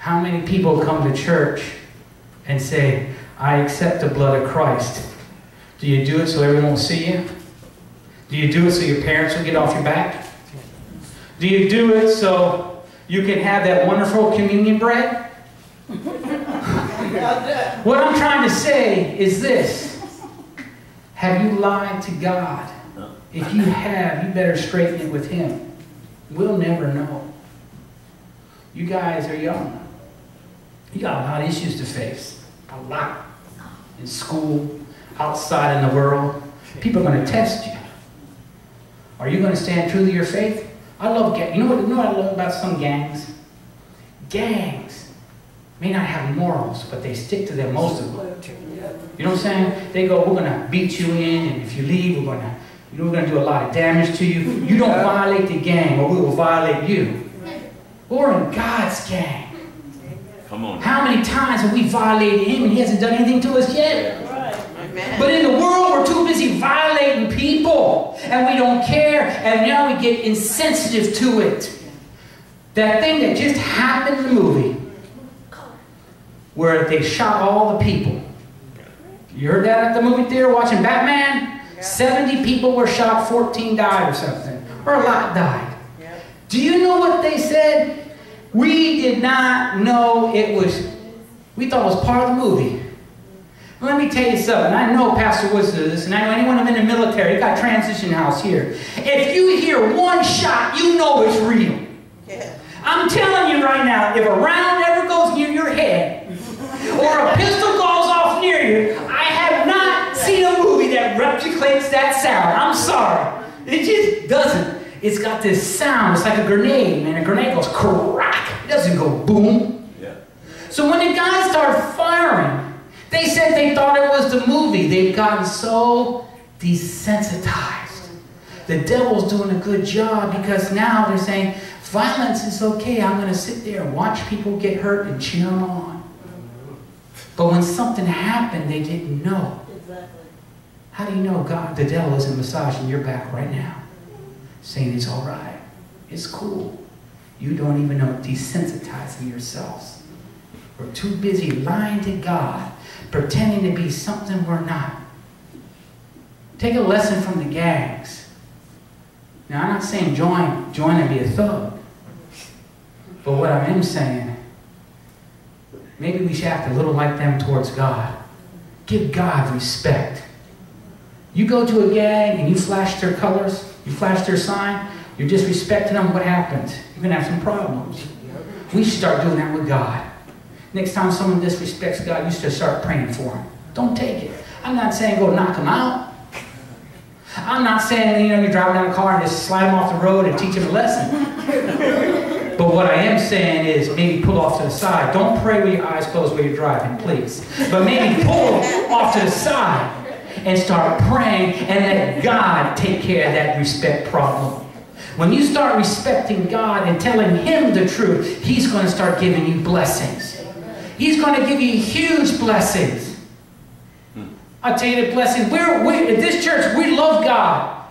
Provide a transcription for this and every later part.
How many people come to church and say, I accept the blood of Christ? Do you do it so everyone will see you? Do you do it so your parents will get off your back? Do you do it so you can have that wonderful communion bread? What I'm trying to say is this. Have you lied to God? If you have, you better straighten it with Him. We'll never know. You guys are young. You got a lot of issues to face. A lot. In school, outside in the world. People are going to test you. Are you going to stand true to your faith? I love gangs. You know what I love about some gangs? Gangs may not have morals, but they stick to them, most of them. You know what I'm saying? They go, we're going to beat you in, and if you leave, we're going to do a lot of damage to you. You don't violate the gang, or we will violate you. We're in God's gang. Come on. How many times have we violated Him and He hasn't done anything to us yet? But in the world, we're too busy violating people, and we don't care, and now we get insensitive to it. That thing that just happened in the movie, where they shot all the people. You heard that at the movie theater watching Batman? 70 people were shot, 14 died or something. Or a lot died. Do you know what they said? We did not know it was, we thought it was part of the movie. Let me tell you something. I know Pastor Woods does this, and I know anyone in the military, you got Transition House here. If you hear one shot, you know it's real. I'm telling you right now, if a round ever goes near your head, or a pistol goes off near you, I have not seen a movie that replicates that sound. I'm sorry. It just doesn't. It's got this sound. It's like a grenade, man. A grenade goes crack. It doesn't go boom. Yeah. So when the guys started firing, they said they thought it was the movie. They've gotten so desensitized. The devil's doing a good job because now they're saying, violence is okay. I'm going to sit there and watch people get hurt and cheer them on. But when something happened, they didn't know. Exactly. How do you know God, the devil isn't massaging your back right now? Saying it's all right. It's cool. You don't even know, desensitizing yourselves. We're too busy lying to God, pretending to be something we're not. Take a lesson from the gangs. Now, I'm not saying join and be a thug. But what I am saying, maybe we should act a little like them towards God. Give God respect. You go to a gang and you flash their colors, you flash their sign, you're disrespecting them, what happens? You're going to have some problems. We should start doing that with God. Next time someone disrespects God, you should start praying for them. Don't take it. I'm not saying go knock them out. I'm not saying, you're driving down a car and just slide them off the road and teach them a lesson. But what I am saying is maybe pull off to the side. Don't pray with your eyes closed while you're driving, please. But maybe pull off to the side and start praying and let God take care of that respect problem. When you start respecting God and telling Him the truth, He's going to start giving you blessings. He's going to give you huge blessings. I'll tell you the blessing. At this church, we love God.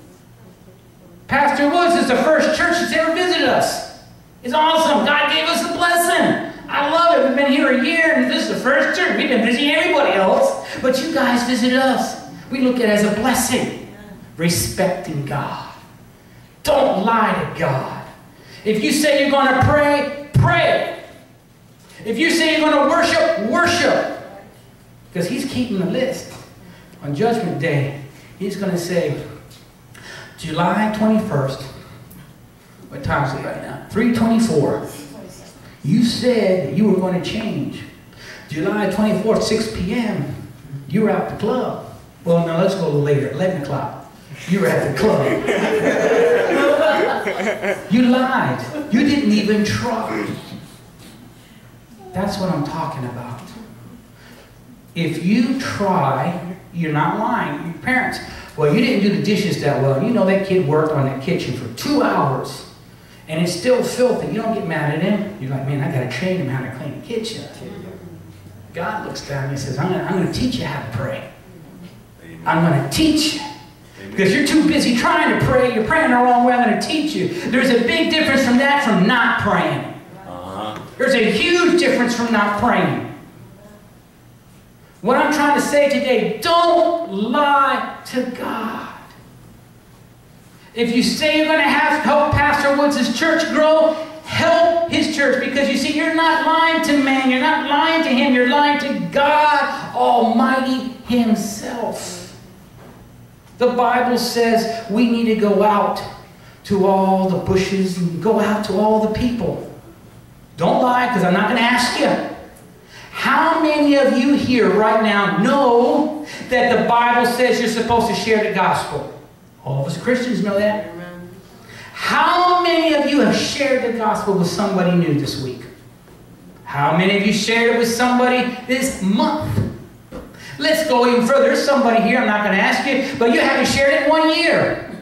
Pastor Woods is the first church that's ever visited us. It's awesome. God gave us a blessing. I love it. We've been here a year, and this is the first church. We've been visiting everybody else, but you guys visit us. We look at it as a blessing. Respecting God. Don't lie to God. If you say you're going to pray, pray. If you say you're going to worship, worship. Because He's keeping the list. On Judgment Day, He's going to say, July 21st, what time is it right now? 3:24. You said that you were going to change. July 24th, 6 p.m., you were at the club. Well, no, let's go a little later, 11 o'clock. You were at the club. You lied. You didn't even try. That's what I'm talking about. If you try, you're not lying. Your parents, well, you didn't do the dishes that well. You know that kid worked on that kitchen for 2 hours, and it's still filthy. You don't get mad at him. You're like, man, I got to train him how to clean the kitchen. God looks down and He says, I'm going to teach you how to pray. I'm going to teach you. Because you're too busy trying to pray. You're praying the wrong way. I'm going to teach you. There's a big difference from that from not praying. There's a huge difference from not praying. What I'm trying to say today, don't lie to God. If you say you're going to help Pastor Woods' church grow, help his church. Because you see, you're not lying to man. You're not lying to him. You're lying to God Almighty himself. The Bible says we need to go out to all the bushes and go out to all the people. Don't lie, because I'm not going to ask you. How many of you here right now know that the Bible says you're supposed to share the gospel? All of us Christians know that. Amen. How many of you have shared the gospel with somebody new this week? How many of you shared it with somebody this month? Let's go even further. There's somebody here, I'm not going to ask you, but you haven't shared it in 1 year.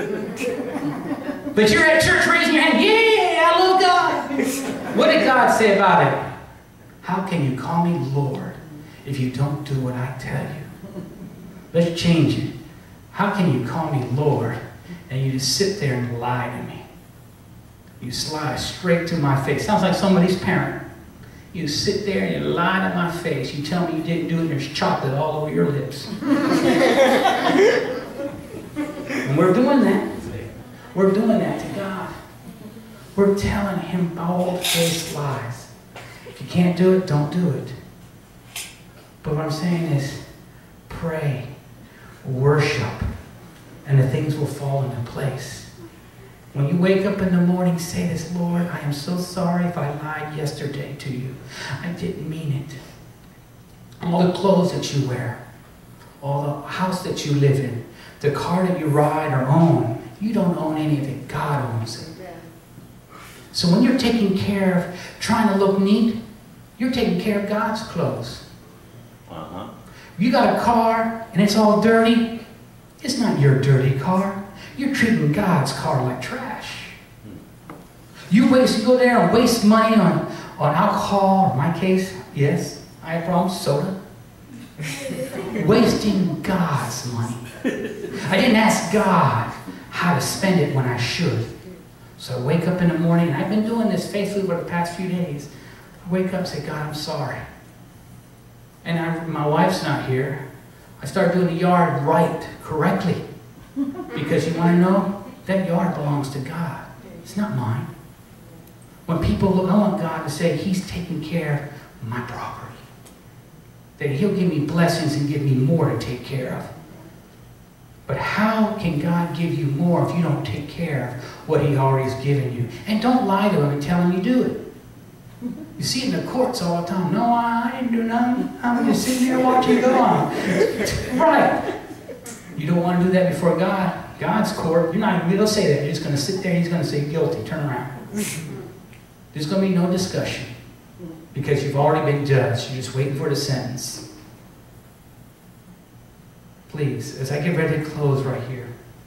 But you're at church raising your hand. Yeah, I love God. What did God say about it? How can you call me Lord if you don't do what I tell you? Let's change it. How can you call me Lord and you just sit there and lie to me? You lie straight to my face. Sounds like somebody's parent. You sit there and you lie to my face. You tell me you didn't do it and there's chocolate all over your lips. And we're doing that. We're doing that to God. We're telling him bald-faced lies. If you can't do it, don't do it. But what I'm saying is, pray, worship, and the things will fall into place. When you wake up in the morning, say this: Lord, I am so sorry if I lied yesterday to you. I didn't mean it. All the clothes that you wear, all the house that you live in, the car that you ride or own, you don't own any of it. God owns it. So when you're taking care of trying to look neat, you're taking care of God's clothes. You got a car and it's all dirty. It's not your dirty car. You're treating God's car like trash. You go there and waste money on alcohol, or in my case, yes, I have problems, soda. Wasting God's money. I didn't ask God how to spend it when I should. So I wake up in the morning, and I've been doing this faithfully for the past few days. I wake up and say, God, I'm sorry. And my wife's not here. I start doing the yard right, correctly. Because you want to know? That yard belongs to God. It's not mine. When people look, I want God to say, he's taking care of my property. That he'll give me blessings and give me more to take care of. But how can God give you more if you don't take care of what he already has given you? And don't lie to him and tell him you do it. You see it in the courts all the time. No, I didn't do nothing. I'm just sitting here watching it go on. Right. You don't want to do that before God. God's court, you're not going to say that. You're just going to sit there and he's going to say guilty. Turn around. There's going to be no discussion. Because you've already been judged. You're just waiting for the sentence. Please, as I get ready to close right here.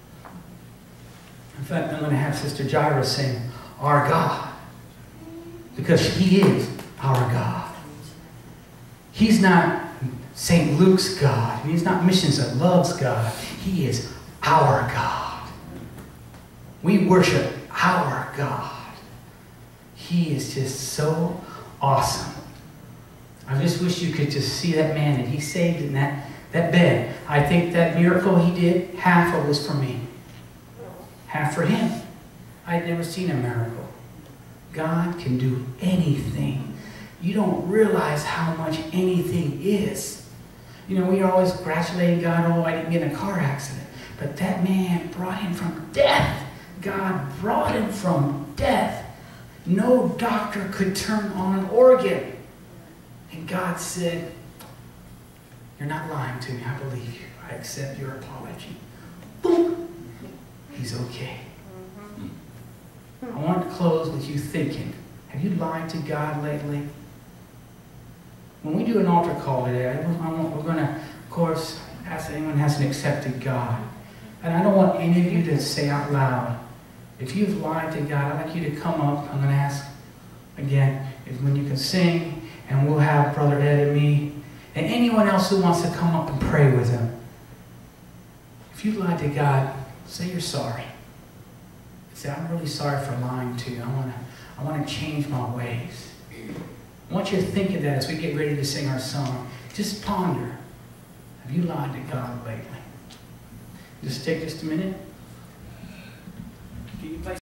In fact, I'm going to have Sister Jaira sing, Our God. Because he is our God. He's not St. Luke's God. He's not Missions that loves God. He is our God. We worship our God. He is just so awesome. I just wish you could just see that man that he saved in that bed. I think that miracle he did, half of it was for me. Half for him. I'd never seen a miracle. God can do anything. You don't realize how much anything is. You know, we are always congratulating God, oh, I didn't get in a car accident. But that man brought him from death. God brought him from death. No doctor could turn on an organ. And God said, you're not lying to me. I believe you. I accept your apology. Boom. He's okay. I want to close with you thinking, have you lied to God lately? When we do an altar call today, we're going to, of course, ask anyone who hasn't accepted God. And I don't want any of you to say out loud, if you've lied to God, I'd like you to come up. I'm going to ask, again, when you can sing, and we'll have Brother Ed and me, and anyone else who wants to come up and pray with him. If you've lied to God, say you're sorry. Say, I'm really sorry for lying to you. I want to change my ways. I want you to think of that as we get ready to sing our song. Just ponder. Have you lied to God lately? Just take just a minute.